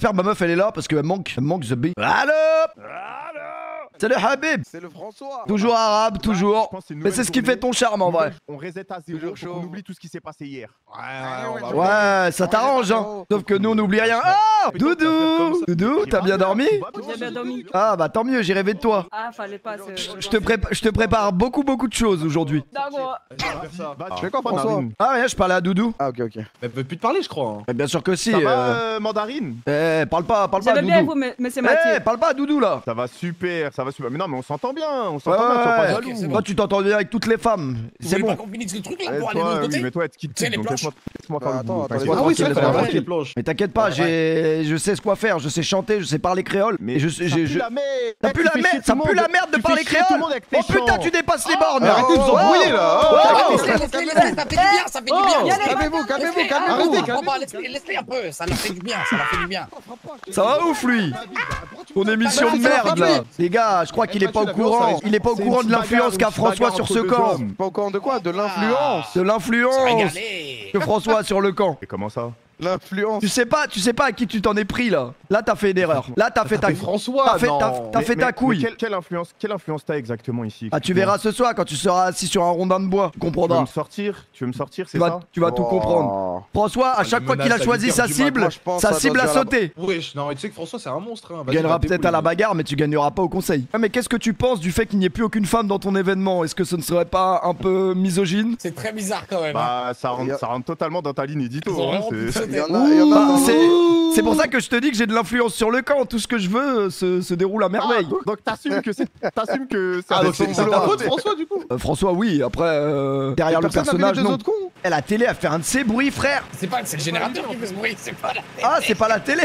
j'espère que ma meuf elle est là parce qu'elle manque the B. Allo. Salut Habib. C'est le François. Toujours arabe, toujours. Mais c'est ce qui fait ton charme en vrai. On reset à zéro, on oublie tout ce qui s'est passé hier. Ouais, ça t'arrange hein. Sauf que nous on n'oublie rien. Oh Doudou. Doudou, t'as bien dormi? J'ai bien dormi. Ah bah tant mieux, j'ai rêvé de toi. Ah, fallait pas. Je te prépare beaucoup de choses aujourd'hui. D'accord. Tu fais quoi, François? Ah ouais, je parlais à Doudou. Ah, ok. Elle peut plus te parler, je crois. Mais bien sûr que si. Ça va, Mandarine? Parle pas à J'avais bien Doudou. vous, mais c'est Mathieu. Parle pas à Doudou là. Ça va super, ça va super. Mais non, mais on s'entend bien, Ouais, sois pas ouais. jaloux. Toi tu t'entends bien avec toutes les femmes. C'est bon. qu'on finisse le truc là Eh, pour aller de toi, l'autre oui, côté. mais toi, tu quittes C'est les donc planches. laisse-moi faire le Attends, boulot. attends, t'inquiète. laisse-moi Ah oui, c'est tranquille, vrai, tranquille. les planches. Mais t'inquiète pas, je sais ce quoi faire, je sais chanter, je sais parler créole. Mais Et je ça pue la merde. Ça pue la merde, ça pue la merde de parler créole. Oh putain, tu dépasses les bornes. Arrêtez de vous embrouiller là. Laisse-les, ça fait du bien, ça fait du bien. Calmez-vous, Laisse-les un peu, ça leur fait du bien, ça leur fait du bien. Ça va ouf lui. Ton émission de merde là. Les gars, je crois qu'il est pas au courant. Il est pas au courant de l'influence qu'a François sur ce camp. Pas au courant de quoi? De l'influence. De l'influence Régalé. que François a sur le camp. Et comment ça? L'influence. Tu sais pas à qui tu t'en es pris là. Là t'as fait une erreur. Là t'as fait ta François, t'as fait ta couille. Quelle influence t'as exactement ici? Ah tu verras ce soir quand tu seras assis sur un rondin de bois. Tu Tu veux comprendras. me sortir? c'est ça? Tu vas tout comprendre. François, à chaque fois qu'il a choisi sa cible, sa cible a sauté. Wesh, non, mais tu sais que François, c'est un monstre. Hein. Tu gagneras peut-être à la bagarre, mais tu gagneras pas au conseil. Ah, mais qu'est-ce que tu penses du fait qu'il n'y ait plus aucune femme dans ton événement? Est-ce que ce ne serait pas un peu misogyne? C'est très bizarre quand même. Bah, ça rentre totalement dans ta ligne édito. Ils ont hein, vraiment c'est- pu Il y sauter. en a. C'est pour ça que je te dis que j'ai de l'influence sur le camp. Tout ce que je veux se déroule à merveille. Donc t'assumes que c'est Ah, donc c'est ton ta boulot. faute, François, du coup. François, oui. Après, derrière le personnage, non. autres cons. Eh, la télé a fait un de ses bruits, frère. C'est le générateur qui fait ce bruit, c'est pas la tête. Ah, c'est pas la télé.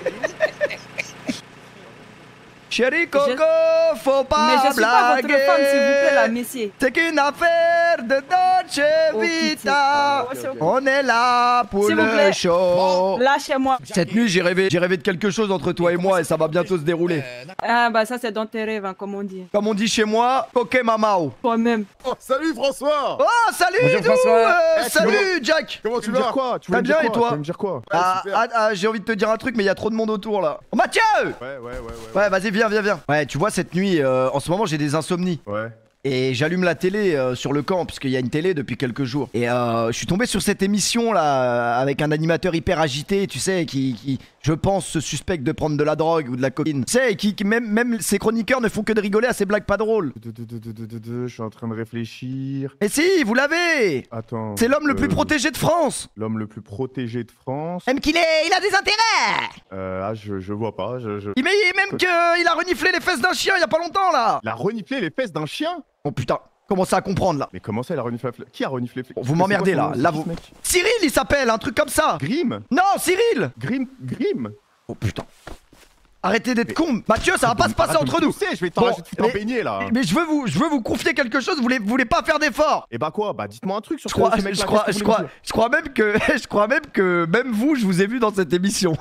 Chérie Coco, faut Mais pas je suis pas votre femme, s'il vous plaît, là, blaguer. messieurs. C'est qu'une affaire de Dolce Oh, Vita. pitié. On est là pour S'il vous le plaît. show. Lâchez-moi. Cette nuit, j'ai rêvé de quelque chose entre toi et moi et ça va bientôt se dérouler. Ah, bah ça, c'est dans tes rêves, hein, comme on dit. Comme on dit chez moi, Coquet Mamao. Toi-même. Salut François. Oh, salut Bonjour, Dou, François. salut Jack. Comment tu veux me dire quoi? Tu T'as veux me dire bien, et quoi? toi? Tu veux me dire quoi? J'ai envie de te dire un truc, mais il y a trop de monde autour là. Oh, Mathieu! Ouais. Ouais, vas-y, viens. Ouais, tu vois, cette nuit, en ce moment, j'ai des insomnies. Ouais. Et j'allume la télé sur le camp, puisqu'il y a une télé depuis quelques jours. Et je suis tombé sur cette émission là, avec un animateur hyper agité, tu sais, qui je pense, se suspecte de prendre de la drogue ou de la cocaïne. Tu sais, et qui même ses chroniqueurs ne font que de rigoler à ses blagues pas drôles. Je suis en train de réfléchir. Et si, vous l'avez! Attends. C'est l'homme le plus protégé de France! L'homme le plus protégé de France. Même qu'il il a des intérêts! Je vois pas. Mais même qu'il a reniflé les fesses d'un chien il y a pas longtemps là! Il a reniflé les fesses d'un chien? Oh putain, commencez à comprendre là. Mais comment ça, il a reniflé qui a reniflé les fesses? Vous m'emmerdez C'est quoi là, son nom, là c'est qui, vous. ce mec Cyril il s'appelle, un truc comme ça! Grim? Non, Cyril! Grim? Oh putain. Arrêtez d'être con! Mathieu, ça va pas se passer entre nous! Je vais Bon, t'en baigner là. Mais je veux vous confier quelque chose, vous voulez pas faire d'effort! Et bah quoi? Bah dites-moi un truc sur Je crois, ce mec-là, je crois, qu'est-ce je que vous crois, voulez me dire? je crois même que, je crois même que même vous, je vous ai vu dans cette émission.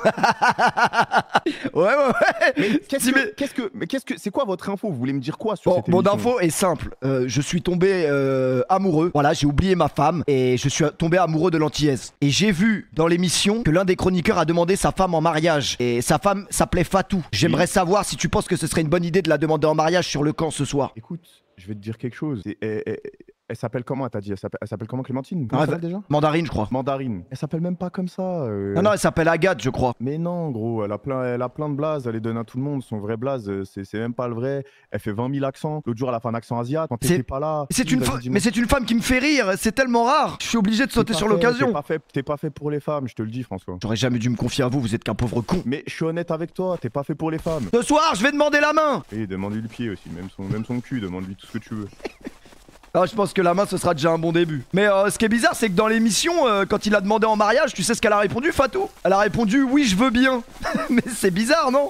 Ouais. Mais Si, qu'est-ce que c'est quoi votre info? Vous voulez me dire quoi sur Bon, cette mon émission? info est simple. Je suis tombé amoureux. Voilà, j'ai oublié ma femme et je suis tombé amoureux de l'antillaise. Et j'ai vu dans l'émission que l'un des chroniqueurs a demandé sa femme en mariage. Et sa femme s'appelait Fatou. J'aimerais savoir si tu penses que ce serait une bonne idée de la demander en mariage sur le camp ce soir. Écoute, je vais te dire quelque chose. Elle s'appelle comment, t'as dit? Elle s'appelle comment, Clémentine? Ah, Comment elle s'appelle déjà? Mandarine, je crois. Mandarine. Elle s'appelle même pas comme ça. Non, elle s'appelle Agathe, je crois. Mais non, gros, elle a plein de blazes, elle les donne à tout le monde. Son vrai blaze, c'est même pas le vrai. Elle fait 20 000 accents. L'autre jour, elle a fait un accent asiat. Quand t'étais pas là. Mais c'est une femme qui me fait rire. C'est tellement rare. Je suis obligé de sauter sur l'occasion. T'es pas fait pour les femmes, je te le dis, François. J'aurais jamais dû me confier à vous. Vous êtes qu'un pauvre con. Mais je suis honnête avec toi, t'es pas fait pour les femmes. Ce soir, je vais demander la main. Et demande-lui le pied aussi, même son cul, demande-lui tout ce que tu veux. Ah, je pense que la main, ce sera déjà un bon début. Mais ce qui est bizarre, c'est que dans l'émission, quand il a demandé en mariage, tu sais ce qu'elle a répondu, Fatou? Elle a répondu oui, je veux bien. Mais c'est bizarre, non?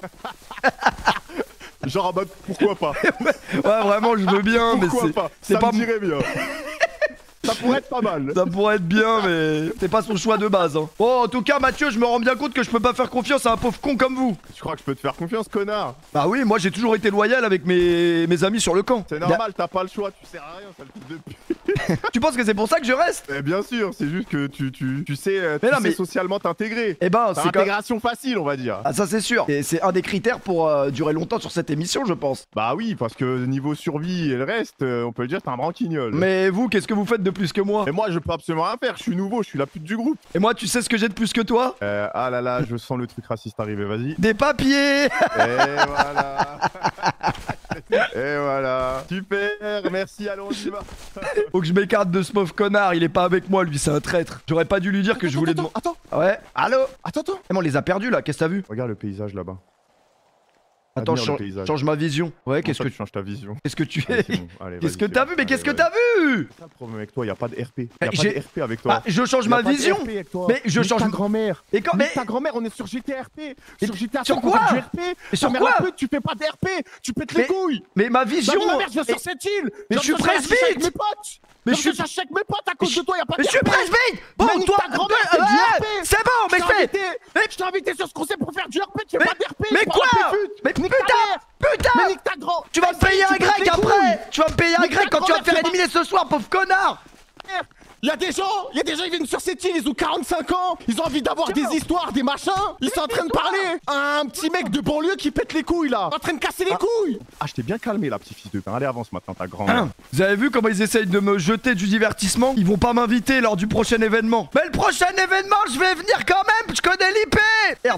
Genre en mode pourquoi pas? Ouais, vraiment, je veux bien, mais Pourquoi pas? c'est Ça pas me dirait bien. Ça pourrait être pas mal. Ça pourrait être bien, mais c'est pas son choix de base. Hein. Bon, en tout cas, Mathieu, je me rends bien compte que je peux pas faire confiance à un pauvre con comme vous. Tu crois que je peux te faire confiance, connard? Bah oui, moi j'ai toujours été loyal avec mes amis sur le camp. C'est normal, t'as pas le choix, tu sers à rien, sale fils de pute. Tu penses que c'est pour ça que je reste? Eh bien sûr, c'est juste que tu sais, Mais non, mais- socialement t'intégrer. Eh ben, C'est c'est intégration facile, on va dire. Ah, ça c'est sûr. Et c'est un des critères pour durer longtemps sur cette émission, je pense. Bah oui, parce que niveau survie et le reste, on peut le dire, t'es un branquignol. Mais vous, qu'est-ce que vous faites de plus que moi? Et moi, je peux absolument rien faire, je suis nouveau, je suis la pute du groupe. Et moi, tu sais ce que j'ai de plus que toi? Ah là là, je sens le truc raciste arriver, vas-y. Des papiers. Et voilà. Et voilà. Super, merci, allons, on y va. Faut que je m'écarte de ce pauvre connard, il est pas avec moi, lui, c'est un traître. J'aurais pas dû lui dire que je voulais... Attends, Ouais, allô? attends. Eh, mais on les a perdus là, qu'est-ce que t'as vu? Regarde le paysage là-bas. Attends, Admire je le paysage. change ma vision. Ouais, Qu'est-ce qu'est-ce que tu changes ta vision? qu'est-ce que tu Allez, es? c'est bon. Allez, Qu'est-ce vas-y, que c'est t'as bon. vu? Mais qu'est-ce que Allez, t'as vu? C'est ça le problème avec toi, y a pas de RP. Y Mais a pas j'ai- de RP avec toi. Ah, je change Y a ma pas de vision. RP avec toi. Mais je Nique change. ta grand-mère. Et quand? Nique Mais ta grand-mère, on est sur GTRP. Mais Sur GTA, sur on fait quoi? du RP. Mais sur Ta mère quoi? la pute, tu fais pas de RP. Tu pètes les Mais- couilles. mais ma Bah, vision. mais ma mère, je viens Mais- sur cette île. mais je suis presbyte. avec mes potes. Mais Mais je suis- je cherche avec mes potes à cause de toi, y a pas de Mais je suis RP. presbyte. Bon, Mais nique toi, ta grand-mère, fais du RP. c'est bon, mais Je je t'ai fais. invité. Mais- Je t'ai invité sur ce conseil pour faire du RP, tu fais Mais- pas de RP. mais je quoi? parle de pute. Mais Nique ta putain, mère. Mais putain. nique ta grand. Tu vas me payer un Tu pètes grec les après. couilles. Tu vas me payer un Mais grec ta quand tu vas te faire grand-mère, éliminer ce soir, pauvre connard. Il y a des gens, ils viennent sur cette île, ils ont 45 ans, ils ont envie d'avoir des histoires, des machins, ils sont en train de parler à un petit mec de banlieue qui pète les couilles là, en train de casser les couilles. Ah, je t'ai bien calmé là, petit fils de pain. Allez, avance maintenant, ta grand-mère. Vous avez vu comment ils essayent de me jeter du divertissement? Ils vont pas m'inviter lors du prochain événement. Mais le prochain événement, je vais venir quand même, je connais l'IP. Merde.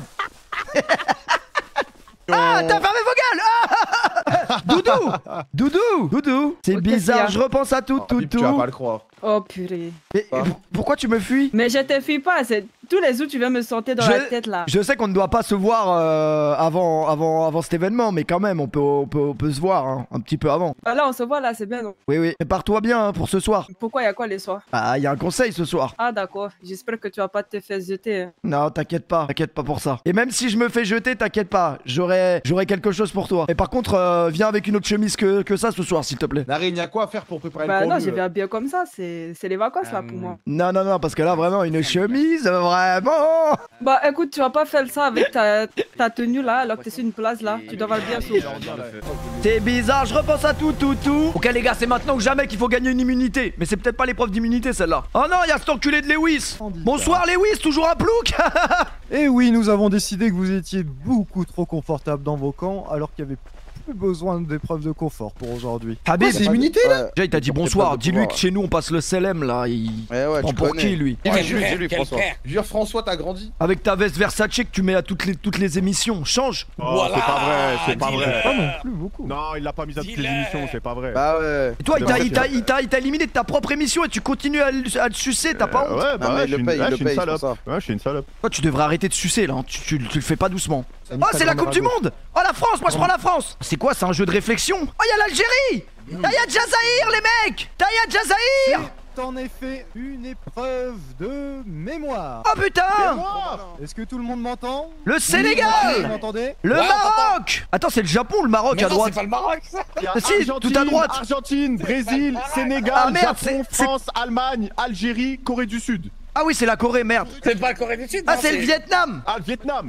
Ah, t'as fermé vos gueules. Ah Doudou. C'est Ok, bizarre, Sia. je repense à tout. Tu vas pas le croire. Oh purée. Mais pourquoi tu me fuis? Mais je te fuis pas, c'est tous les jours tu viens me sortir dans la tête là. Je sais qu'on ne doit pas se voir avant cet événement, mais quand même, on peut se voir hein, un petit peu avant. Ah, là on se voit là, c'est bien non? Oui. Prépare-toi bien hein, pour ce soir. Pourquoi y a quoi les soirs? Ah, il y a un conseil ce soir. Ah d'accord, j'espère que tu vas pas te faire jeter. Hein. Non, t'inquiète pas pour ça. Et même si je me fais jeter, t'inquiète pas, j'aurai quelque chose pour toi. Et par contre, viens avec une autre chemise que ça ce soir, s'il te plaît. Narine, y'a quoi à faire pour préparer Bah le non, contenu, j'ai bien bien comme ça, c'est les vacances là pour moi. Non, parce que là, vraiment, une chemise, vraiment. Bah écoute, tu vas pas faire ça avec ta tenue là, alors que t'es sur une place là, tu dois bien sauver. C'est bizarre, je repense à tout. Ok les gars, c'est maintenant ou jamais qu'il faut gagner une immunité. Mais c'est peut-être pas l'épreuve d'immunité celle-là. Oh non, il y a cet enculé de Lewis. Bonsoir Lewis, toujours un plouc. Et oui, nous avons décidé que vous étiez beaucoup trop confortable dans vos camps, alors qu'il y avait plus besoin d'épreuves de confort pour aujourd'hui. Habib, c'est immunité là? déjà il t'a dit bonsoir, dis-lui que chez nous on passe le CLM là, il Ouais, prend tu pour connais. qui lui? Ouais, Quel jure, frère, dis-lui, quel François. frère. Jure, François, t'as grandi. Avec ta veste Versace que tu mets à toutes les émissions, change. Oh, c'est pas vrai, c'est pas dis-le. vrai. Pas non plus beaucoup. Non, il l'a pas mis à toutes les Dis-le. émissions, c'est pas vrai. Bah ouais. Et toi, il C'est t'a éliminé de ta propre émission et tu continues à le sucer, t'as pas honte? Ouais, Non, mais ouais, il je le suis une paye, ouais, il je le suis une paye, c'est salope. pour ça. Ouais, je suis une salope. Toi, tu devrais arrêter de sucer là, hein. tu le fais pas doucement. Ça nique Oh, ta c'est la grand-mère Coupe du à gauche. Monde! Oh, la France, moi je prends la France! C'est quoi, c'est un jeu de réflexion? Oh, y'a l'Algérie! Y'a Jazaïr, les mecs! Y'a Jazaïr! C'est en effet une épreuve de mémoire. Oh putain! Est-ce que tout le monde m'entend? Le Vous Sénégal! m'entendez? Le Ouais, Maroc! Attends, c'est le Japon ou le Maroc Mais à non, droite? c'est pas le Maroc ça. Il y a Si, Argentine, tout à droite. Argentine, Brésil, Sénégal, Ah, merde, Japon, c'est- France, Allemagne, Algérie, Corée du Sud. Ah oui, c'est la Corée, merde! C'est pas la Corée du Sud. Ah, non, c'est le Vietnam! Ah, le Vietnam.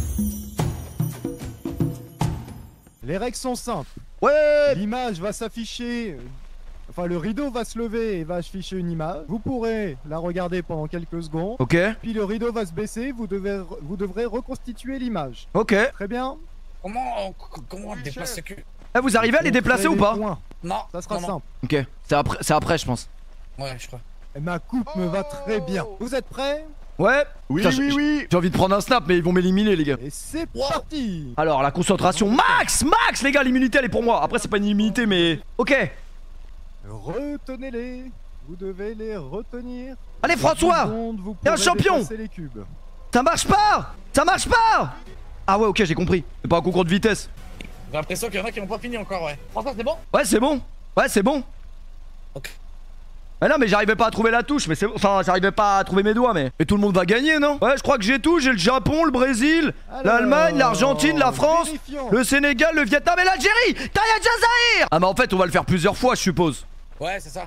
Les règles sont simples. Ouais! L'image va s'afficher. Enfin, le rideau va se lever et va afficher une image. Vous pourrez la regarder pendant quelques secondes. Ok, Puis le rideau va se baisser. Vous devrez reconstituer l'image. ok. Très bien. Comment on déplace ce cul? Eh, vous arrivez à les déplacer ou pas? Non. Ça sera non, non. simple. Ok, c'est après, je pense. Ouais, je crois. Et ma coupe me va très bien. Vous êtes prêts? Ouais! Oui, Putain, oui. J'ai envie de prendre un snap, mais ils vont m'éliminer, les gars. Et c'est Wow. parti. Alors, la concentration max, les gars, l'immunité elle est pour moi. Après, c'est pas une immunité, mais. Ok. Retenez-les. Vous devez les retenir. Allez, François! Vous T'es un pourrez champion. déplacer les cubes. Ça marche pas! Ça marche pas! Ah ouais, ok, j'ai compris. C'est pas un concours de vitesse. J'ai l'impression qu'il y en a qui n'ont pas fini encore, ouais. François, c'est bon? Ouais, c'est bon. Ouais, c'est bon. Ok. Ah non, mais j'arrivais pas à trouver la touche, mais c'est bon. Enfin, j'arrivais pas à trouver mes doigts, mais. Mais tout le monde va gagner, non? Ouais, je crois que j'ai tout. J'ai le Japon, le Brésil, Alors, l'Allemagne, l'Argentine, la France, vérifions. le Sénégal, le Vietnam et l'Algérie! Taya Jazaïr! Ah, mais en fait, on va le faire plusieurs fois, je suppose. Ouais, c'est ça.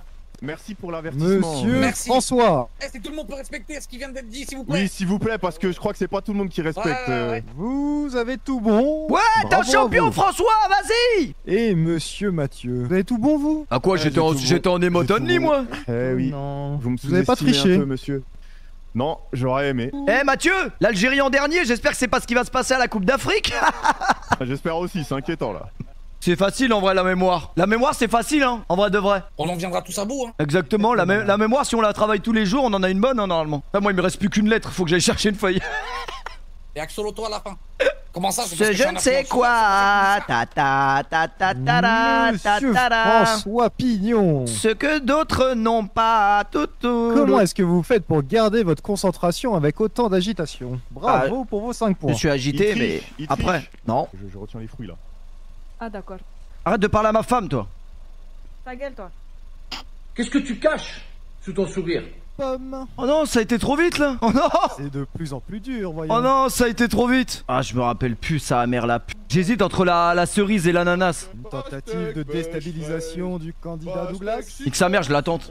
Merci pour l'avertissement. Monsieur Merci. François, Est-ce que tout le monde peut respecter ce qui vient d'être dit, s'il vous plaît? Oui, s'il vous plaît, parce que je crois que c'est pas tout le monde qui respecte. Ouais. vous avez tout bon. Ouais, t'es un Bravo à champion, vous. François, vas-y. Et monsieur Mathieu, vous avez tout bon vous? À quoi, Ouais, j'ai tout j'étais en emote j'ai tout only, bon. moi. Eh oui. Non. Vous me Vous avez pas sous-estimez triché. un peu, monsieur. Non, j'aurais aimé. Eh, Mathieu, l'Algérie en dernier, j'espère que c'est pas ce qui va se passer à la Coupe d'Afrique. J'espère aussi, c'est inquiétant là. C'est facile en vrai, la mémoire. La mémoire, c'est facile, hein, en vrai de vrai. On en viendra tous à bout, hein. Exactement, la mémoire, si on la travaille tous les jours, on en a une bonne, hein, normalement. Enfin, moi, il me reste plus qu'une lettre, faut que j'aille chercher une feuille. Et Axoloto à la fin. Comment ça? C'est parce que Je j'ai ne un sais influenceur. quoi. Ta ta ta ta ta ta ta Monsieur ta ta. François Pignon, Ce que d'autres n'ont pas. Tout. comment est-ce que vous faites pour garder votre concentration avec autant d'agitation? Bravo pour vos 5 Je points. suis agité, Il mais triche, il après, triche. non. Je retiens les fruits là. Ah, d'accord. Arrête de parler à ma femme, toi. Ta gueule, toi. Qu'est-ce que tu caches sous ton sourire? Pomme. Oh non, ça a été trop vite là. Oh non. C'est de plus en plus dur, voyons. Oh non, ça a été trop vite. Ah, je me rappelle plus, ça, mère la p. J'hésite entre la cerise et l'ananas. Une tentative de déstabilisation du candidat Douglas. Et que sa mère, je l'attente.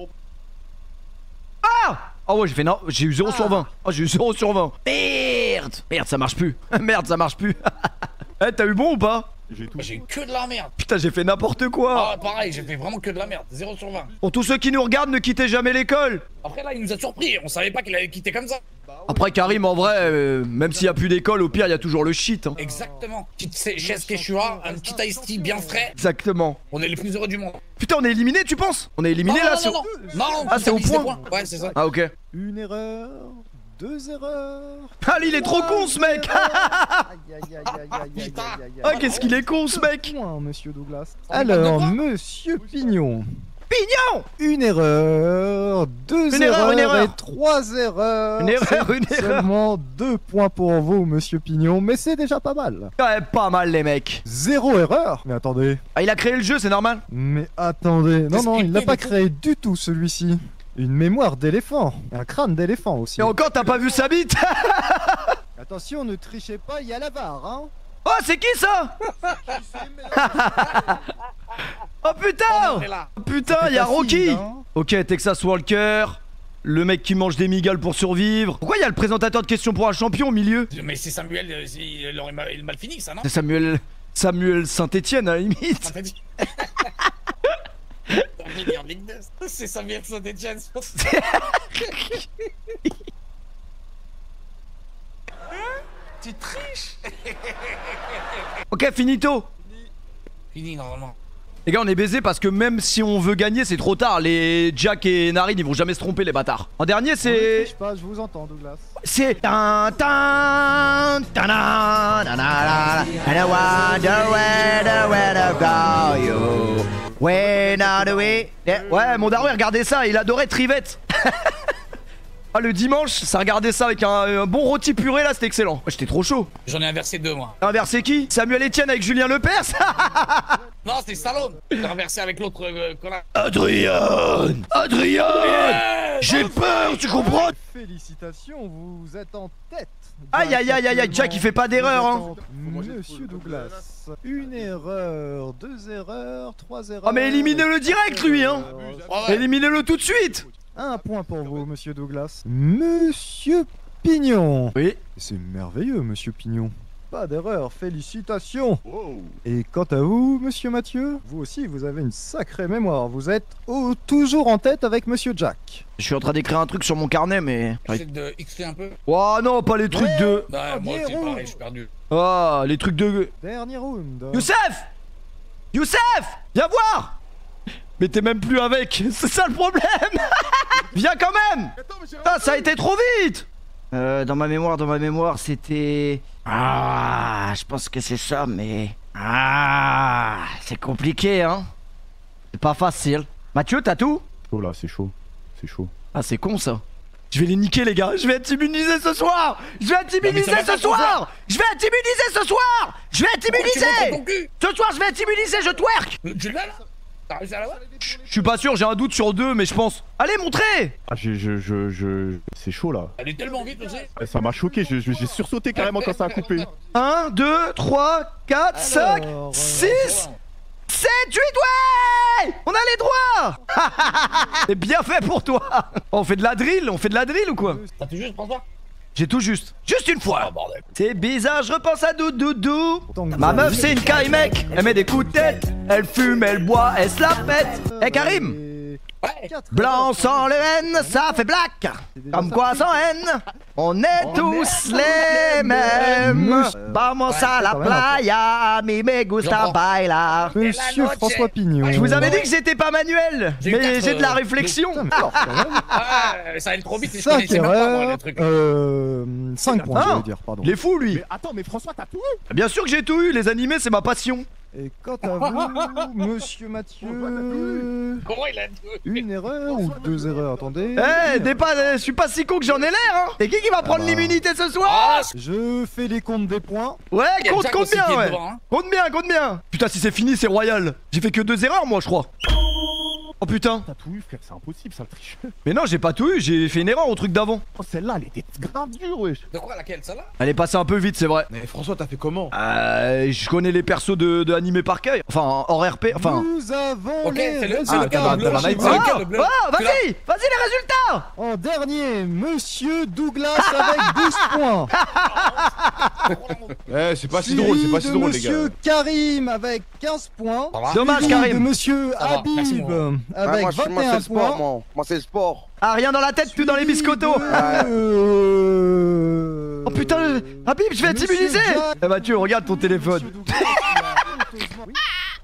Ah. Ah ouais, j'ai eu 0 sur 20. Oh, j'ai eu 0 sur 20. Merde. Merde, ça marche plus. Merde, ça marche plus. Eh, t'as eu bon ou pas? J'ai tout. J'ai eu que de la merde. Putain, j'ai fait n'importe quoi. Ah, pareil, j'ai fait vraiment que de la merde. 0 sur 20. Pour tous ceux qui nous regardent, ne quittez jamais l'école. Après, là, il nous a surpris. On savait pas qu'il allait quitter comme ça. Après, Karim, en vrai, même s'il y a plus d'école, au pire, il y a toujours le shit. Hein. Exactement. Petite chaise Quechua, un petit ice tea bien frais. Exactement. On est les plus heureux du monde. Putain, on est éliminé, tu penses? On est éliminé non, là non, sur... non, non, non, Ah, c'est au comptabilise point. les points. Ouais, c'est ça. Ah, ok. Une erreur, 2 erreurs. Ah, il est trop con, ce mec. Aïe, aïe, aïe, aïe, aïe, aïe, Putain. aïe, aïe, Ah, aïe. qu'est-ce qu'il est con, ce mec. Point, monsieur Douglas. On est pas Alors, d'accord. monsieur Pignon. Pignon. Une erreur, 2 Une erreurs, erreur. et 3 erreurs. Une erreur, C'est une erreur. Seulement 2 points pour vous, monsieur Pignon, mais c'est déjà pas mal. Ouais, pas mal, les mecs. 0 erreur. Mais attendez, Ah, il a créé le jeu, c'est normal. mais attendez. Non, non, il l'a pas du tout. créé du tout, celui-ci. Une mémoire d'éléphant, un crâne d'éléphant aussi. Et encore, t'as pas vu sa bite. Attention, ne trichez pas, il y a la barre, hein. Oh, c'est qui ça? Oh On putain. est là. Putain, il y a Facile, Rocky. hein. Ok, Texas Walker. Le mec qui mange des migales pour survivre. Pourquoi il y a le présentateur de questions pour un champion au milieu? Mais c'est Samuel, il aurait mal fini, ça, non? C'est Samuel Saint-Etienne à la limite. On t'a dit. T'as dit en Ligue 2. C'est Samuel Saint-Etienne. Tu triches. Ok, finito. Fini, normalement. Les gars, on est baisés parce que même si on veut gagner, c'est trop tard. Les Jack et Narine, ils vont jamais se tromper, les bâtards. En dernier, Ne c'est. triche pas, je vous entends, Douglas. C'est. Tan, tan, tanan, nanana, and I wonder where to go, you. When are the way. Ouais, mon daron, il regardait ça, il adorait Trivette. Ah, le dimanche, ça regardait ça avec un bon rôti puré là, c'était excellent. Ouais, j'étais trop chaud. J'en ai inversé 2, moi. T'as inversé qui? Samuel Etienne avec Julien Lepers. Non, c'était Stallone. J'ai inversé avec l'autre connard. Adrien! J'ai peur, tu comprends? Félicitations, vous êtes en tête. Aïe aïe aïe aïe aïe, Jack il fait pas d'erreur hein. Monsieur Douglas, une erreur, 2 erreurs, 3 erreurs. Ah mais éliminez-le direct lui hein. Ouais. Éliminez-le tout de suite. 1 point pour vous, monsieur Douglas. Monsieur Pignon. Oui. C'est merveilleux, monsieur Pignon. Pas d'erreur, félicitations. Wow. Et quant à vous, monsieur Mathieu, vous aussi, vous avez une sacrée mémoire. Vous êtes toujours en tête avec monsieur Jack. Je suis en train d'écrire un truc sur mon carnet mais... J'essaie de XT un peu. Oh non, pas les trucs de... Bah, moi, c'est Premier pareil, round. je suis perdu. Ah, les trucs de... Dernier round. Youssef! Youssef! Viens voir! Mais t'es même plus avec, c'est ça le problème. Viens quand même. Ah, ça a été trop vite. Dans ma mémoire, c'était... Ah, je pense que c'est ça, mais... Ah, c'est compliqué, hein. C'est pas facile. Mathieu, t'as tout? Oh là, c'est chaud. C'est chaud. Ah, c'est con, ça. Je vais les niquer, les gars. Je vais être immunisé ce soir. Je vais être immunisé ça va ce pas soir. Je vais être immunisé ce soir. Je vais être Pourquoi tu montes immunisé. ton cul? Ce soir, je vais être immunisé, je twerk. Tu l'as là? T'as réussi à l'avoir? Je suis pas sûr, j'ai un doute sur 2, mais je pense. Allez, montrez. Ah, c'est chaud là. Elle est tellement vite, aussi. Ça m'a choqué, j'ai sursauté carrément quand ça a coupé. 1, 2, 3, 4, 5, Alors, 6, 7, 8, ouais. On a les droits. C'est bien fait pour toi. On fait de la drill ou quoi? T'as tout juste, François? J'ai tout juste. Juste une fois. Oh, bordel. C'est bizarre, je repense à Doudou. Tant que Ma vous meuf avez- c'est une caille mec. Elle met des coups de tête. Elle fume, elle boit, elle se la pète. Eh Karim, Ouais. blanc sans le N, ça fait black. Comme quoi sans N, on est tous les mêmes. Vamos à la playa, mi me gusta J'entends. bailar. Monsieur noche. François Pignon. Je vous avais dit que j'étais pas manuel, J'ai eu mais quatre, j'ai de la réflexion. Ouais, ça allait trop vite et je 5 connaissais même pas, moi, erreurs. les trucs. 5 points, Ah. je veux dire, pardon. Il est fou lui. Mais attends, mais François, t'as tout eu? Bien sûr que j'ai tout eu, les animés c'est ma passion. Et quant à vous, monsieur Mathieu, Comment il a dit? une erreur ou 2 erreurs, attendez. Je suis pas si con que j'en ai l'air, hein. Et qui va prendre l'immunité ce soir? Ah, Je fais les comptes des points. Ouais, il y a compte Jack aussi bien, qui est ouais. devant, hein. Compte bien. Putain, si c'est fini, c'est royal. J'ai fait que 2 erreurs, moi, je crois. Oh putain. T'as tout eu, frère, c'est impossible, ça le triche. Mais non, j'ai pas tout eu, j'ai fait une erreur au truc d'avant. Oh, celle-là, elle était grave dure, wesh. De quoi, laquelle, celle-là? Elle est passée un peu vite, c'est vrai. Mais François, t'as fait comment? Je connais les persos de animé par cœur. Enfin, hors RP, enfin. Nous avons Ok, les c'est le résultats. cas bleu. t'as C'est la le Night cas bleu. Vas-y, les résultats. En dernier, monsieur Douglas avec 12 points. Eh, c'est pas si drôle, c'est pas si Suivi de drôle, les gars. monsieur Karim avec 15 points. Ça va? Dommage, Suivi Karim. de monsieur Ça va, merci, Habib moi. avec 21 points. Moi, c'est le sport. Ah, rien dans la tête, tout dans les biscottos. Oh putain, Habib, je vais être Monsieur immunisé. Jack- Eh Mathieu, regarde ton téléphone. Monsieur Douglas, oui.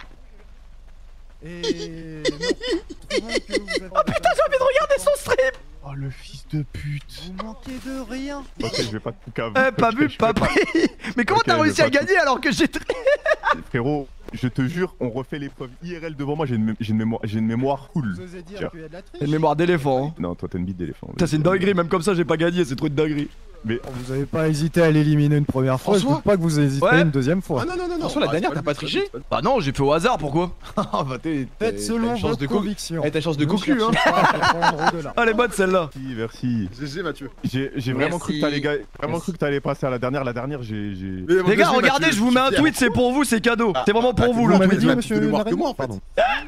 Et non, Oh putain, j'ai envie de regarder son stream. Oh le fils de pute. vous manquez de rien. Ok, je vais pas te caver. Pas vu, pas pris. Mais comment Ok, t'as je réussi vais à pas gagner alors que j'ai... Frérot, je te jure, on refait l'épreuve IRL devant moi, j'ai une mémoire cool. Vous osez dire Tiens. qu'il y a de la triche. Une mémoire d'éléphant, hein. Non, toi t'as une bite d'éléphant. Putain, c'est une dinguerie, même comme ça, j'ai pas gagné, c'est trop une dinguerie. Mais Vous avez pas hésité à l'éliminer une première fois, je François doute pas que vous hésiterez Ouais. une deuxième fois. Ah non, non, non, non. Oh, François, la dernière, t'as pas triché? Bah non, j'ai fait au hasard, pourquoi? Ah, bah t'es. Faites selon chance votre de conviction. Eh, t'as chance de Ne conclure, hein. cherchez pas à comprendre au-delà. Ah, elle est bonne celle-là. merci. GG, Mathieu. J'ai vraiment cru que t'allais vraiment cru que t'allais passer à la dernière. La dernière, j'ai. Les gars, regardez, je vous mets un tweet, c'est pour vous, c'est cadeau. C'est vraiment pour vous Vous le m'avez tweet. dit, Plus monsieur de mémoire que Narek moi, en fait. Pardon.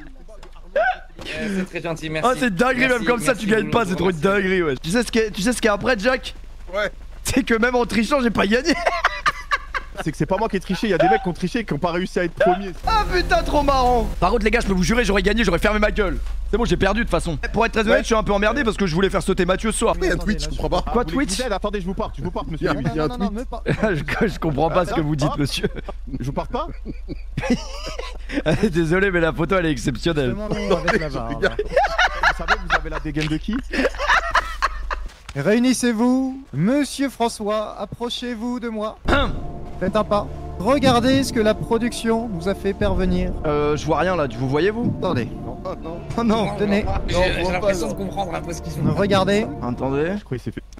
C'est très gentil, merci. Ah, c'est dinguerie, même comme ça, tu gagnes pas, c'est trop une dinguerie, ouais. Tu sais ce qu'il y a après, Jack? Ouais. C'est que même en trichant, j'ai pas gagné. C'est que c'est pas moi qui ai triché, il y a des mecs qui ont triché et qui ont pas réussi à être premiers. Ah putain, trop marrant. Par contre, les gars, je peux vous jurer, j'aurais gagné, j'aurais fermé ma gueule. C'est bon, j'ai perdu de toute façon. Pour être très honnête, je suis un peu emmerdé parce que je voulais faire sauter Mathieu ce soir. Mais un Twitch, je comprends pas. Quoi, Vous voulez que Twitch? je vous aide Attendez, je vous parte, monsieur. Il Lewis. y a un Non, non, non, mais pas. Je comprends pas ce que vous dites, monsieur. Je vous parte pas Désolé, mais la photo, elle est exceptionnelle. Demandons avec la barre. Vous savez, vous avez la dégaine de qui Réunissez-vous. Monsieur François, approchez-vous de moi. Faites un pas. Regardez ce que la production nous a fait parvenir. Je vois rien là, vous voyez vous? Attendez. Oh non. Oh non. Tenez. J'ai l'impression de comprendre un peu ce qu'ils font. Regardez. Attendez. Je crois qu'il s'est fait.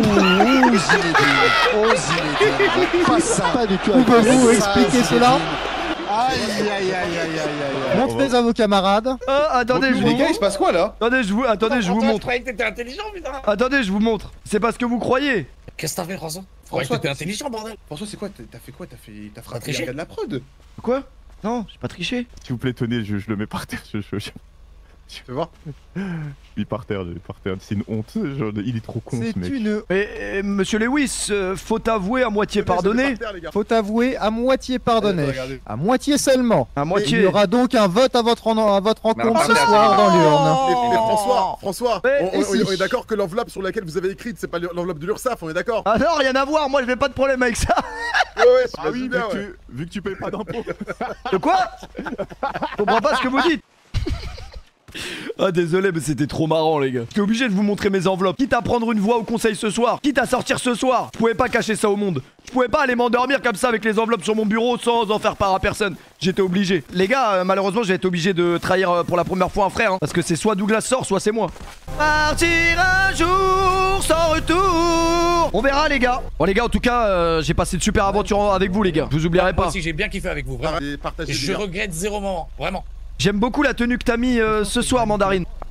Pas du tout. Pouvez-vous expliquer cela? Aïe, aïe, aïe, aïe, aïe, aïe. Montrez à vos camarades. Ah, attendez, je Les vous gars, il se passe quoi là? Attendez, je vous Je montre. croyais que t'étais intelligent, putain. Attendez, je vous montre. C'est pas ce que vous croyez. Qu'est-ce que t'as fait, François? Je croyais que François, t'étais intelligent, bordel. François, c'est quoi? T'as fait quoi? T'as frappé triché. un gars de la prod? Quoi? Non, j'ai pas triché. S'il vous plaît, tenez, je le mets par terre. Tu veux voir? Je suis par terre. C'est une honte. Il est trop con C'est ce mec. une. Mais monsieur Lewis, faut avouer à moitié pardonné. Faut avouer à moitié pardonné. Regardez. À moitié seulement. À Il moitié. y aura donc un vote à votre encontre ce attendez, soir dans l'urne. Mais François, Ouais, on si. est d'accord que l'enveloppe sur laquelle vous avez écrit, c'est pas l'enveloppe de l'URSSAF, on est d'accord? Ah non, rien à voir, moi je vais pas de problème avec ça. Ouais, ouais, Ah oui, bien, ouais. vu que tu payes pas d'impôts. De quoi? Je comprends pas ce que vous dites. Ah désolé mais c'était trop marrant les gars. J'étais obligé de vous montrer mes enveloppes. Quitte à prendre une voix au conseil ce soir, quitte à sortir ce soir, je pouvais pas cacher ça au monde. Je pouvais pas aller m'endormir comme ça avec les enveloppes sur mon bureau sans en faire part à personne. J'étais obligé. Les gars, malheureusement j'ai été obligé de trahir pour la première fois un frère, hein, parce que c'est soit Douglas sort, soit c'est moi. Partir un jour sans retour. On verra les gars. Bon les gars en tout cas j'ai passé de super aventures avec vous les gars. Je vous oublierai Moi pas. aussi, j'ai bien kiffé avec vous, vraiment. Et partagez Et les je gars. regrette zéro moment, vraiment. J'aime beaucoup la tenue que t'as mis ce soir Mandarine.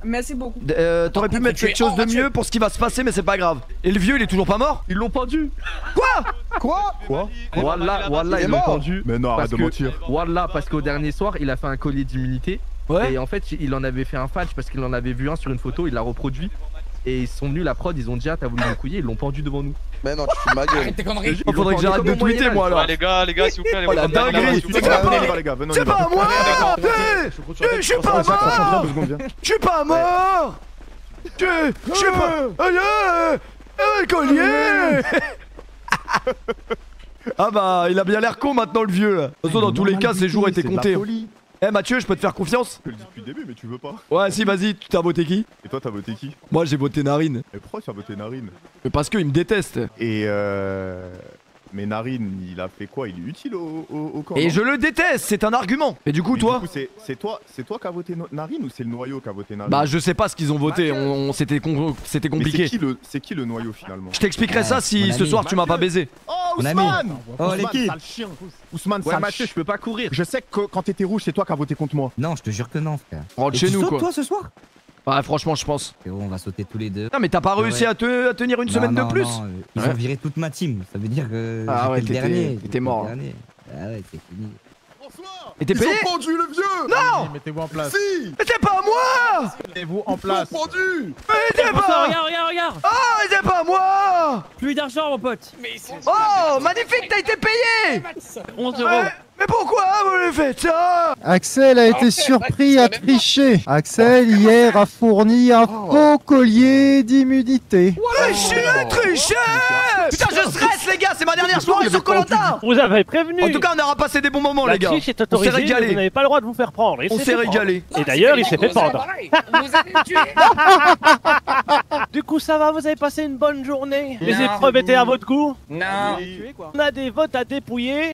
Merci beaucoup. T'aurais pu mettre quelque chose de mieux pour ce qui va se passer, mais c'est pas grave. Et le vieux, il est toujours pas mort? Ils l'ont pendu. Quoi? Wallah, ils l'ont pendu. Mais non, arrête de mentir. Wallah, parce qu'au dernier soir, il a fait un collier d'immunité. Ouais. Et en fait, il en avait fait un patch parce qu'il en avait vu un sur une photo, il l'a reproduit. Et ils sont venus, la prod, ils ont dit ah t'as voulu nous couiller, ils l'ont pendu devant nous. Mais non, tu fous ma gueule. Arrête tes conneries. Il faudrait que j'arrête de tweeter moi alors. Les gars, s'il vous plaît, Oh la dinguerie. C'est pas moi. Je suis pas mort. Je suis pas mort. Je suis pas. Un collier. Ah bah il a bien l'air con maintenant le vieux là. De toute façon dans tous les cas ses jours étaient comptés. Eh Mathieu, je peux te faire confiance? Je te le dis depuis le début, mais tu veux pas. Ouais si vas-y, tu t'as voté qui? Et toi t'as voté qui? Moi j'ai voté Narine. Et pourquoi tu as voté Narine? Mais parce qu'il me déteste. Et mais Narine, il a fait quoi? Il est utile au camp. Et je le déteste, c'est un argument. Et du coup toi? Du coup, c'est toi qui as voté Narine ou c'est le noyau qui a voté Narine? Bah je sais pas ce qu'ils ont voté, c'était compliqué. C'est qui le noyau finalement? Je t'expliquerai ça si ce soir tu m'as pas baisé. Oh Ousmane! Oh l'équipe! Sale chien! Ousmane, Ouais sale Mathieu, je peux pas courir. Je sais que quand t'étais rouge, c'est toi qui as voté contre moi. Non, je te jure que non, frère. Rentre chez nous quoi. toi ce soir? Ouais franchement je pense. On va sauter tous les deux. Non mais t'as pas réussi à tenir une semaine de plus? Ils ont viré toute ma team. Ça veut dire que Ah ouais, j'étais le dernier. t'étais mort. Ah ouais, c'est fini. Bonsoir. Et t'es payé? Ils ont pendu le vieux. Non. Mettez-vous en place. Si. Mais t'es pas à moi. Mettez-vous en Ils place. ont pendu. Mais t'es pas. Regarde. Oh t'es pas à moi. Plus d'argent, mon pote. Oh magnifique, t'as été payé. 11 €. Mais pourquoi vous l'avez fait ça? Axel a été surpris à tricher. Axel, hier, a fourni un faux collier d'immunité. Triché. Putain je stresse les gars, c'est ma dernière soirée sur Koh-Lanta. Vous avez prévenu. En tout cas on aura passé des bons moments La les gars. triche est On s'est autorisée, mais vous régalé. n'avez pas le droit de vous faire prendre. On s'est régalé. Et d'ailleurs, il s'est fait pendre. Vous avez tué. Du coup, ça va, vous avez passé une bonne journée. Les épreuves étaient à votre goût. Non. On a des votes à dépouiller.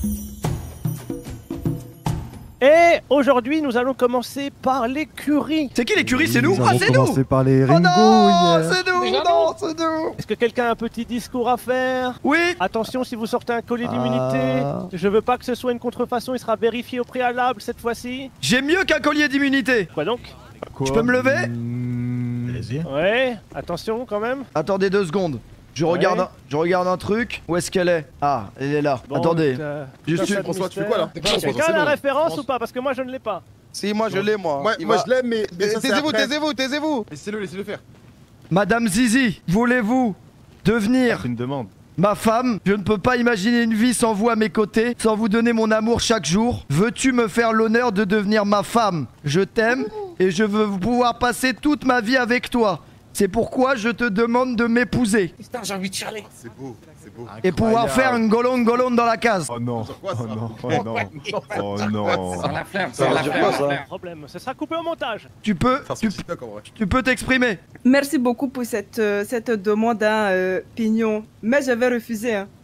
Et aujourd'hui, nous allons commencer par l'écurie. C'est qui l'écurie? C'est nous? Nous Ah avons c'est nous. commencé par les Oh Ringo non hier. c'est nous. Non c'est nous. Est-ce que quelqu'un a un petit discours à faire? Oui. Attention, si vous sortez un collier d'immunité, je veux pas que ce soit une contrefaçon, il sera vérifié au préalable cette fois-ci. J'ai mieux qu'un collier d'immunité. Quoi donc? Je peux me lever? Ouais, attention quand même. Attendez 2 secondes. Je regarde un truc. Où est-ce qu'elle est? Ah, elle est là. Bon, Attendez. juste Juste François, tu fais quoi là? Quelqu'un a la référence ou pas? Parce que moi je ne l'ai pas. Si, moi je l'ai, moi. Ouais, moi je l'aime, mais ça, c'est Taisez-vous, après. taisez-vous. Laissez-le faire. Madame Zizi, voulez-vous devenir C'est une demande. ma femme? Je ne peux pas imaginer une vie sans vous à mes côtés, sans vous donner mon amour chaque jour. Veux-tu me faire l'honneur de devenir ma femme? Je t'aime et je veux pouvoir passer toute ma vie avec toi. C'est pourquoi je te demande de m'épouser. Putain, j'ai envie de chialer. C'est beau, c'est beau. Et pouvoir faire un golon dans la case. Oh non. quoi, ça? Oh non. Oh non. Oh non. Sans la flemme, Ça sans veut la dire flemme. quoi, ça? Problème, ce sera coupé au montage. Tu peux t'exprimer. Merci beaucoup pour cette demande, hein, Pignon. Mais je vais refuser. Hein.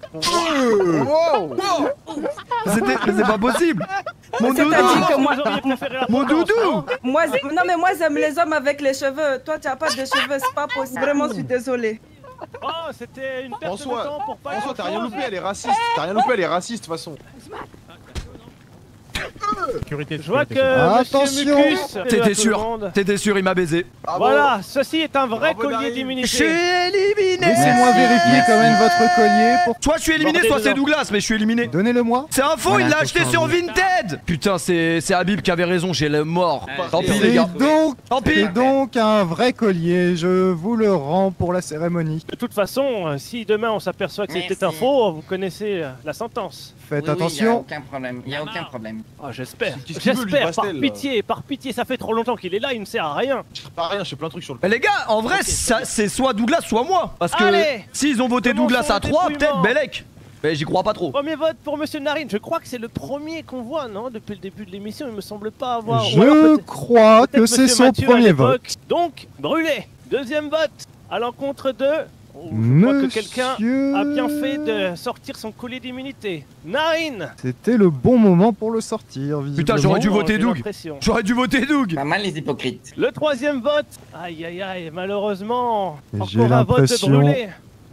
Mais c'est pas possible. Mon doudou. C'est-à-dire que moi, Vous auriez préféré la Mon France, doudou. hein. moi, non mais moi j'aime les hommes avec les cheveux. Toi tu as pas de cheveux, c'est pas possible. Vraiment, je suis désolée. Oh, c'était une perte de François, temps pour pas François, t'as rien grand-chose. loupé, elle est raciste. T'as rien loupé, elle est raciste de toute façon. Je vois que Attention. Monsieur Mucus, T'étais sûr? T'étais sûr, il m'a baisé. Voilà, ceci est un vrai Bravo, collier Darim. Je suis d'immunité. éliminé. Laissez-moi vérifier quand même votre collier pour... Soit je suis éliminé, Bordel soit de c'est gens. Douglas, mais je suis éliminé. Donnez-le-moi. C'est un faux, Voilà, il l'a acheté c'est sur ça. Vinted. Putain, c'est Habib qui avait raison, j'ai le mort. Tant pis les C'est gars. donc, Tant pis. c'est donc un vrai collier. Je vous le rends pour la cérémonie. De toute façon, si demain on s'aperçoit que c'était un Merci. faux, vous connaissez la sentence. Faites Oui, attention. il y a aucun problème. Ah, j'espère. Qu'est-ce qu'il veut, lui, J'espère, Pastel, par pitié, ça fait trop longtemps qu'il est là, il ne sert à rien. Je fais pas rien, je fais plein de trucs sur le. Mais les gars, en vrai, c'est soit Douglas, soit moi. Parce que Allez, s'ils ont voté commençons Douglas à le 3, dépouillement. peut-être Belek. Mais j'y crois pas trop. Premier vote pour Monsieur Narine. Je crois que c'est le premier qu'on voit, non? Depuis le début de l'émission, il me semble pas avoir. Ou alors Je peut-être- crois que peut-être c'est Monsieur son Mathieu à premier l'époque. vote. Donc, brûlé. Deuxième vote à l'encontre de. Oh, je crois que quelqu'un a bien fait de sortir son collier d'immunité. Narine. C'était le bon moment pour le sortir, Putain, j'aurais dû visiblement. voter J'ai Doug. l'impression. J'aurais dû voter Doug. Pas mal les hypocrites. Le troisième vote. Aïe aïe aïe, malheureusement. J'ai Encore un vote de l'impression brûlé.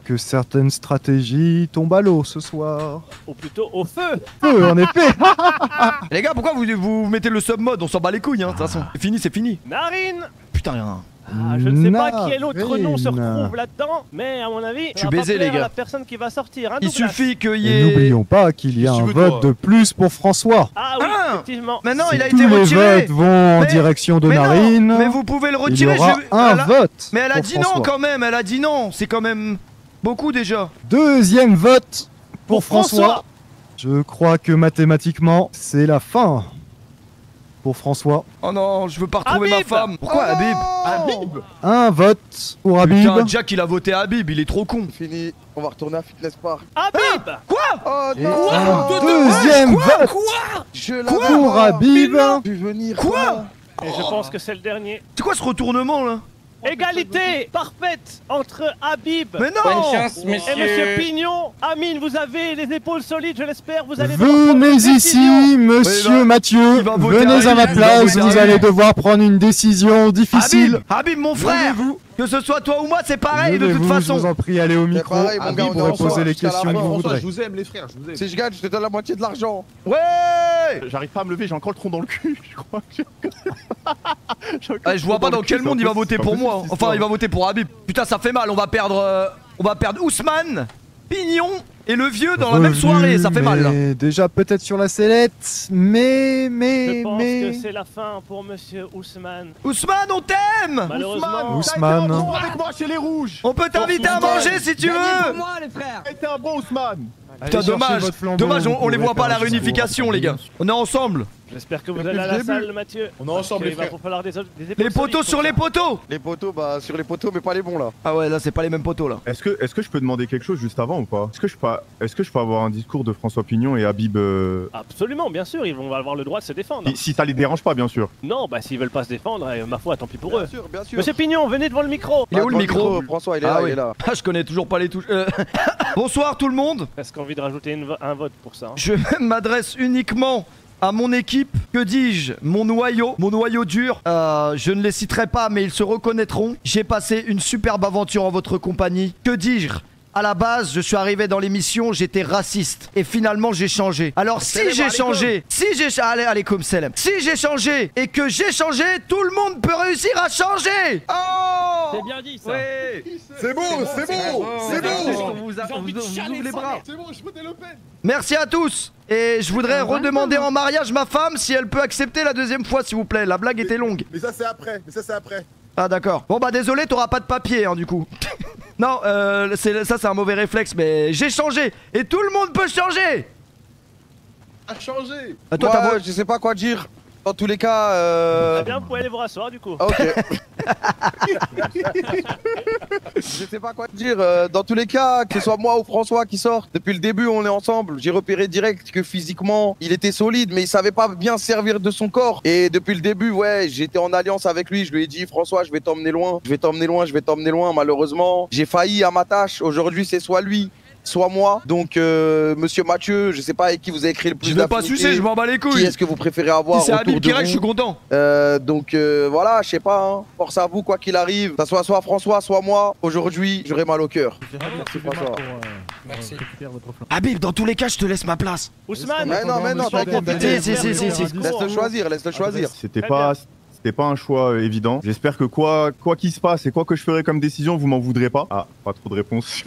que certaines stratégies tombent à l'eau ce soir. Ou plutôt au feu. Feu, en effet. Les gars, pourquoi vous mettez le sub mode? On s'en bat les couilles, hein, de toute façon. C'est fini, c'est fini. Narine. Putain, rien. Ah, je ne sais pas qui est l'autre nom se retrouve là-dedans, mais à mon avis, je suis baisé, les gars. La personne qui va sortir. Hein, il suffit qu'il y ait. N'oublions pas qu'il y a un vote de plus pour François. Ah oui, effectivement. Maintenant, il a été retiré. Tous les votes vont en direction de Narine. Non, mais vous pouvez le retirer. Il y aura un vote. Mais elle a dit non quand même. Elle a dit non. C'est quand même beaucoup déjà. Deuxième vote pour François. Je crois que mathématiquement, c'est la fin. Pour François. Oh non, je veux pas retrouver ma femme. Pourquoi Habib? Habib. Un vote pour Habib. Putain, Jack il a voté Habib, il est trop con. Fini, on va retourner à Fitness Park. Habib. Quoi? Oh non. Un deuxième vote pour Habib. Quoi? Et je pense que c'est le dernier. C'est quoi ce retournement là? Égalité parfaite entre Habib mais non Bonne chance, et Monsieur Pignon. Amine, vous avez les épaules solides, je l'espère. Vous allez venez ici, Monsieur Mathieu. Venez à ma place. Vous allez devoir prendre une décision difficile. Habib, mon frère. Que ce soit toi ou moi, c'est pareil de toute façon. Je vous en prie, allez au micro. Habib pourrait poser les questions que vous voudrez. Je vous aime, les frères. Je vous aime. Si je gagne, je te donne la moitié de l'argent. Ouais. J'arrive pas à me lever, j'ai encore le tronc dans le cul, je crois. Je vois pas dans quel monde il va voter pour moi. Enfin, il va voter pour Habib. Putain, ça fait mal. On va perdre Ousmane, Pignon et le vieux dans la même soirée. Ça fait mal. Là. Déjà peut-être sur la sellette, mais. Je pense que c'est la fin pour Monsieur Ousmane. Ousmane, on t'aime. Malheureusement. Ousmane. Avec moi chez les rouges. On peut t'inviter à manger si tu veux. Pour moi, les frères. T'es un bon Ousmane. Putain, dommage, on les voit pas à la réunification, les gars. On est ensemble. J'espère que vous allez à la salle, Mathieu. On est ensemble, les frères. Il va falloir des les poteaux sur les poteaux. Les poteaux, bah sur les poteaux, mais pas les bons là. Ah ouais, là c'est pas les mêmes poteaux là. Est-ce que je peux demander quelque chose juste avant ou pas? Est-ce que je peux avoir un discours de François Pignon et Habib Absolument, bien sûr, ils vont avoir le droit de se défendre. Si ça les dérange pas, bien sûr. Non, bah s'ils veulent pas se défendre, ma foi, tant pis pour eux. Bien sûr. Monsieur Pignon, venez devant le micro. Il est où le micro? François, il est là, il est là. Ah, je connais toujours pas les touches. Bonsoir tout le monde. Est-ce qu'on a envie de rajouter un vote pour ça? Je m'adresse uniquement à mon équipe, que dis-je, mon noyau dur, je ne les citerai pas mais ils se reconnaîtront. J'ai passé une superbe aventure en votre compagnie. Que dis-je? À la base, je suis arrivé dans l'émission, j'étais raciste. Et finalement, j'ai changé. Alors, si j'ai changé, allez, comme Selem. Si j'ai changé et que j'ai changé, tout le monde peut réussir à changer. Oh! C'est bien dit, ça. Oui. C'est bon. Vous ouvrez les bras. C'est bon, je peux développer. Merci à tous. Et je voudrais redemander en mariage ma femme si elle peut accepter la deuxième fois, s'il vous plaît. La blague était longue. Mais ça, c'est après. Ah, d'accord. Bon, bah, désolé, t'auras pas de papier, hein, du coup. Non, ça c'est un mauvais réflexe, mais j'ai changé et tout le monde peut changer. A changé. Toi, je sais pas quoi dire. Dans tous les cas, Très bien, vous pouvez aller vous rasseoir du coup. Ok. Je sais pas quoi dire. Dans tous les cas, que ce soit moi ou François qui sort, depuis le début on est ensemble. J'ai repéré direct que physiquement il était solide, mais il savait pas bien servir de son corps. Et depuis le début, ouais, j'étais en alliance avec lui. Je lui ai dit, François, je vais t'emmener loin. Malheureusement, j'ai failli à ma tâche. Aujourd'hui, c'est soit lui, soit moi. Donc, monsieur Mathieu, je sais pas avec qui vous avez écrit le plus d'affinité. Je vais pas sucer, je m'en bats les couilles. Qui est-ce que vous préférez avoir? Si c'est Habib qui règle, je suis content. Donc, voilà, je sais pas, hein. Force à vous, quoi qu'il arrive. Que ça soit François, soit moi. Aujourd'hui, j'aurai mal au cœur. Merci, François. Merci. Habib, dans tous les cas, je te laisse ma place. Ousmane. Mais non, t'inquiète. Si. Laisse-le choisir. C'était pas un choix évident. J'espère que quoi qu'il se passe et quoi que je ferai comme décision, vous m'en voudrez pas. Ah, pas trop de réponses.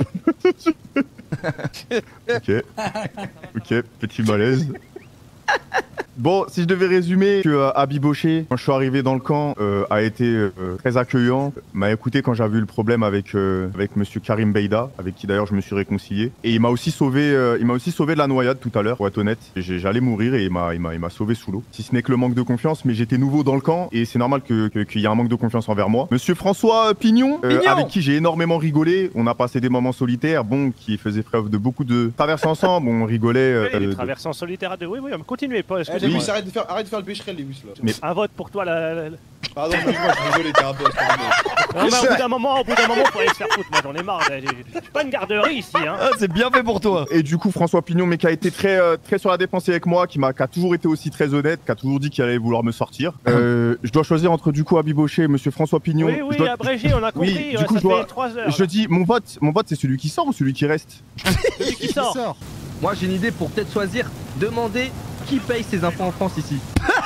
Ok, petit malaise. Bon, si je devais résumer, que Habib Bochet, quand je suis arrivé dans le camp, a été très accueillant, m'a écouté quand j'avais eu le problème avec monsieur Karim Beida, avec qui d'ailleurs je me suis réconcilié. Et il m'a aussi sauvé de la noyade tout à l'heure, pour être honnête. J'allais mourir et il m'a sauvé sous l'eau. Si ce n'est que le manque de confiance, mais j'étais nouveau dans le camp et c'est normal qu'il y ait un manque de confiance envers moi. Monsieur François Pignon, avec qui j'ai énormément rigolé, on a passé des moments solitaires, bon, qui faisaient preuve de beaucoup de traversées ensemble, on rigolait. Les traversées en solitaire à deux, oui, continuez pas. Lewis, arrête de faire le pécherel, Lewis là. Mais- Un vote pour toi, Pardon, moi je suis désolé, t'es un boss. Non, mais au bout d'un moment, faut aller se faire foutre. Moi, j'en ai marre. Je suis pas une garderie ici, hein. Ah, c'est bien fait pour toi. Et du coup, François Pignon, mais qui a été très sur la défensive avec moi, qui a toujours été aussi très honnête, qui a toujours dit qu'il allait vouloir me sortir. Je dois choisir entre du coup Habib Bochet et Monsieur François Pignon. Oui, abrégé, on a compris. Oui, du coup, ça je dois. fait 3 heures. Je dis, mon vote, c'est celui qui sort ou celui qui reste? Celui qui sort. Moi j'ai une idée pour peut-être choisir, demander qui paye ses impôts en France ici.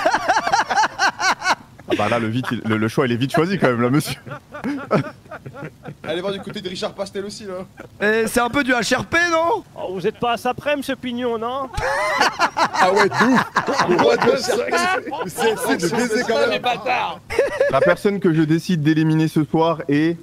Ah bah là, le choix, il est vite choisi quand même, là, monsieur. Allez voir du côté de Richard Pastel aussi là. Et c'est un peu du HRP, non? Oh, vous êtes pas à sa près, monsieur Pignon, non? Ah ouais, de ouf. Le roi de c'est de baiser quand même. La personne que je décide d'éliminer ce soir est.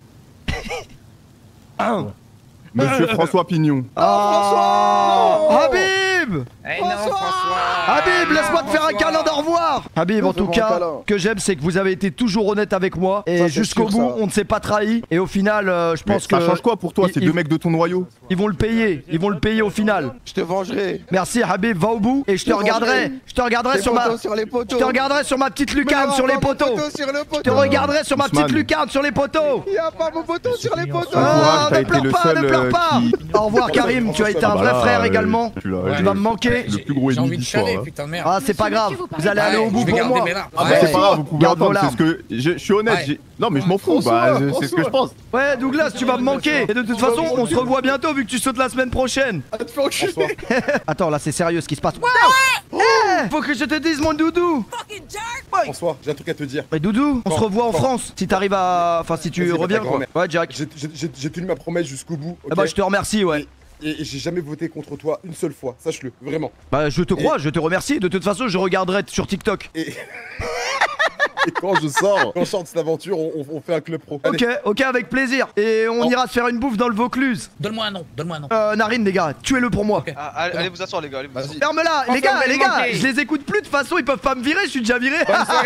Monsieur François Pignon. Ah, Habib! Eh non, François. Habib, laisse-moi te faire un câlin d'au revoir. Habib, en tout Fais-moi un cas, câlin. ce que j'aime, c'est que vous avez été toujours honnête avec moi. Et Ça, c'est jusqu'au sûr, bout, ça. on ne s'est pas trahi. Et au final, je Mais pense que. ça change quoi pour toi, ces ils- deux mecs de ton noyau? Ils vont le payer. Ils vont le payer au final. Je te vengerai. Merci, Habib, va au bout. Et je te Je regarderai. Je te regarderai Les sur ma. poteaux sur les poteaux. Je te regarderai sur ma petite lucarne sur les poteaux. Sur le Je te poteau. regarderai sur ma petite Ousmane. lucarne sur les poteaux. Il y a pas mon poteau sur les poteaux. Ah, t'as ne été pleure le pas, seul, ne pleure pas. qui- Au revoir, Karim. Tu as été un Ah bah vrai là, frère également. tu l'as- Tu vas me manquer. Le plus gros J'ai ennemi envie de d'histoire. chialer, hein. putain de merde. Ah, c'est pas grave. Vous allez aller au bout je vais pour garder moi. mes larmes. Ah bah Ouais. c'est pas grave, vous pouvez Garde vos entendre, c'est larmes. ce que je suis honnête. Ouais. Non mais je m'en fous, bah c'est ce que je pense. Ouais, Douglas, tu vas me manquer. Et de toute façon, on se revoit bientôt vu que tu sautes la semaine prochaine. Ah, te fais enculer. Attends, là, c'est sérieux ce qui se passe. Wow. Faut que je te dise, mon doudou. François, j'ai un truc à te dire. Mais Doudou, on se Bon, revoit en bon. France. Si t'arrives à. Enfin, si tu Vas-y, reviens, ta quoi. grand-mère. Ouais, Jack. J'ai tenu ma promesse jusqu'au bout. Eh bah, je te remercie, ouais. Et j'ai jamais voté contre toi une seule fois, sache-le, vraiment. Bah, je te crois, je te remercie. De toute façon, je regarderai sur TikTok. Et quand je sors de cette aventure, on fait un club pro. Allez. Ok, avec plaisir. Et on ira se faire une bouffe dans le Vaucluse. Donne-moi un nom. Narine, les gars, tuez-le pour moi. Allez vous asseoir les gars, allez vous asseoir. Ferme-la, les gars, je les écoute plus de toute façon, ils peuvent pas me virer, je suis déjà viré.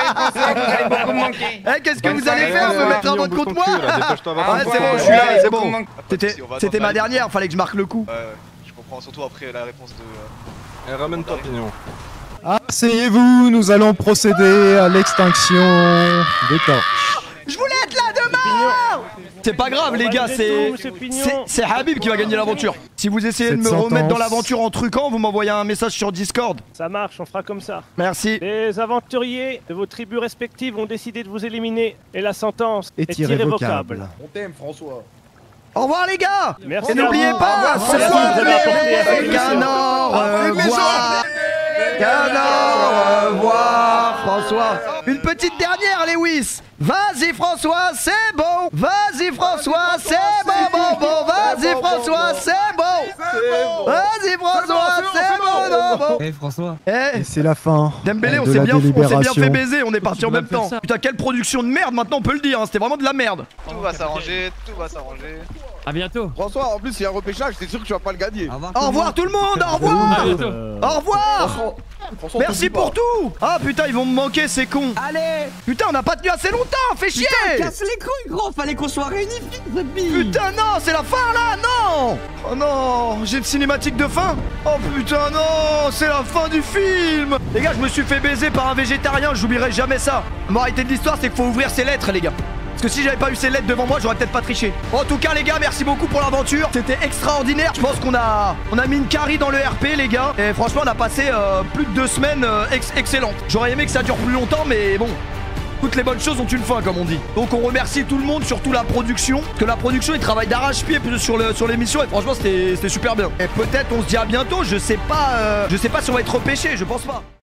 Eh, qu'est-ce que vous allez faire? Me mettre un vote contre moi? Ouais, c'est bon, je suis là, c'est bon. C'était ma dernière, fallait que je marque le coup. Ouais, je comprends, surtout après la réponse de... Ramène-toi, Pignon. Asseyez-vous, nous allons procéder à l'extinction des torches. Je voulais être là demain. C'est pas grave, les gars, c'est Habib qui va gagner l'aventure. Si vous essayez de me Cette remettre dans sentence. l'aventure en truquant, vous m'envoyez un message sur Discord. Ça marche, on fera comme ça. Merci. Les aventuriers de vos tribus respectives ont décidé de vous éliminer et la sentence Est est irrévocable. irrévocable. On t'aime, François. Au revoir, les gars. Merci. Et n'oubliez pas, ce Merci, soir, vous avez apporté qu'un au revoir. Qu'un au revoir, François. Une petite dernière, Lewis. Vas-y, François, c'est bon. Vas-y, François, c'est bon. Vas-y, François, c'est bon. Vas-y, François, c'est bon. Eh François. Eh, Et c'est la fin. Dembélé, on de s'est la bien délibération. fait baiser, on est parti en même temps. Putain, quelle production de merde, maintenant on peut le dire, hein, c'était vraiment de la merde. Tout va s'arranger, tout va s'arranger. À bientôt. François, en plus, il y a un repêchage, t'es sûr que tu vas pas le gagner. Au revoir tout le monde, au revoir. À bientôt. Au revoir. François, Merci pour tout. Ah putain, ils vont me manquer ces cons. Allez. Putain, on n'a pas tenu assez longtemps, fais chier. Casse les couilles gros, fallait qu'on soit réunis vite. Putain non, c'est la fin là, non. Oh non, j'ai une cinématique de fin. Oh putain non, c'est la fin du film. Les gars, je me suis fait baiser par un végétarien, j'oublierai jamais ça. La moralité de l'histoire, c'est qu'il faut ouvrir ses lettres, les gars. Parce que si j'avais pas eu ces lettres devant moi, j'aurais peut-être pas triché. En tout cas, les gars, merci beaucoup pour l'aventure. C'était extraordinaire. Je pense qu'on a mis une carry dans le RP, les gars. Et franchement, on a passé plus de 2 semaines excellentes. J'aurais aimé que ça dure plus longtemps, mais bon. Toutes les bonnes choses ont une fin, comme on dit. Donc on remercie tout le monde, surtout la production. Parce que la production, ils travaillent d'arrache-pied sur l'émission. Et franchement, c'était super bien. Et peut-être on se dit à bientôt. Je sais pas si on va être repêché, je pense pas.